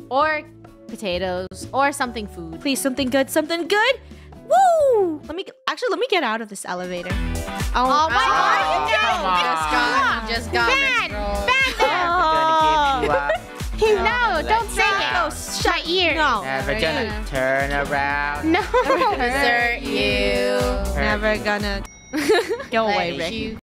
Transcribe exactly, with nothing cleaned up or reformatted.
or potatoes, or something food. Please, something good, something good. Woo! Let me actually let me get out of this elevator. Oh, Oh, my God! Oh, come on. Just got, just got Bad, Rickrolled. bad. Never gonna give you up. No, don't sing it. Oh, My ear. No. Never gonna turn around. No. Desert you. Never gonna go away, Let Rick. you